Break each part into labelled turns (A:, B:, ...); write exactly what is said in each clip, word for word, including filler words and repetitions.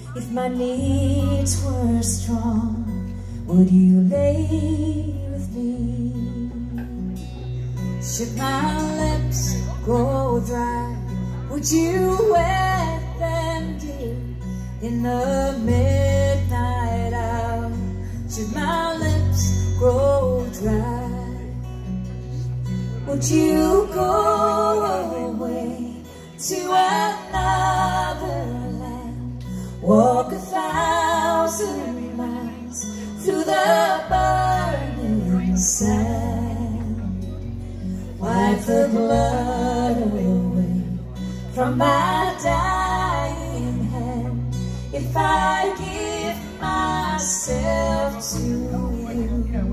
A: If my needs were strong, would you lay with me? Should my lips grow dry, would you wet them, dear, in the midnight hour? Should my lips grow dry, would you go away to another land, walk a thousand miles through the burning sand, wipe the blood away from my dying hand? If I give myself to you,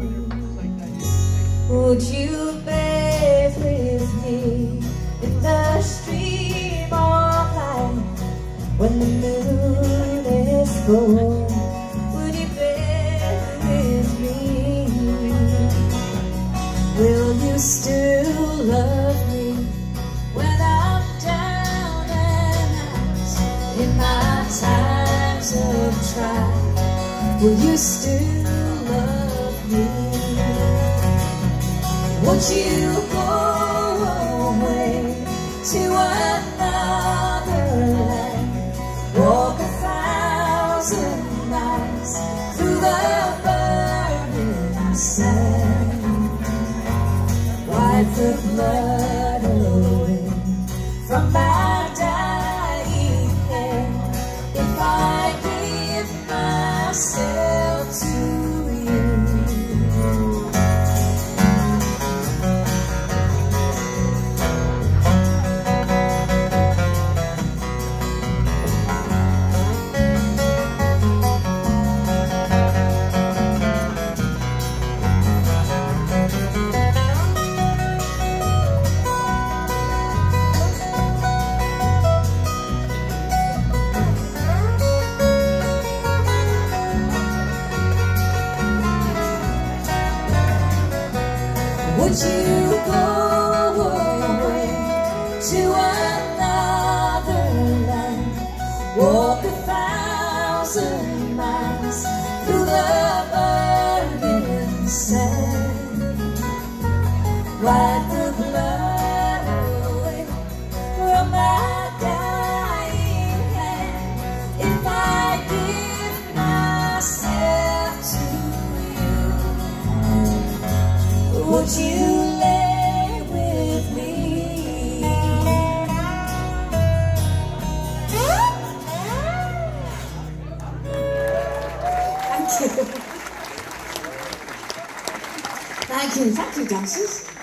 A: would you bathe with me in the stream of light when the moon is full? Would you bathe with me? Will you still love me when I'm down and out in my times of trial? Will you still love me? Would you go away to another land, walk a thousand miles through the burning sand, wipe the blood away from my dying hand? If I give myself to you, would you go away to another land, walk a thousand miles through the burning sand, wipe the blood away from my dying hand? If I give myself to you, would you lay with me? Thank you. Thank you, thank you, dancers.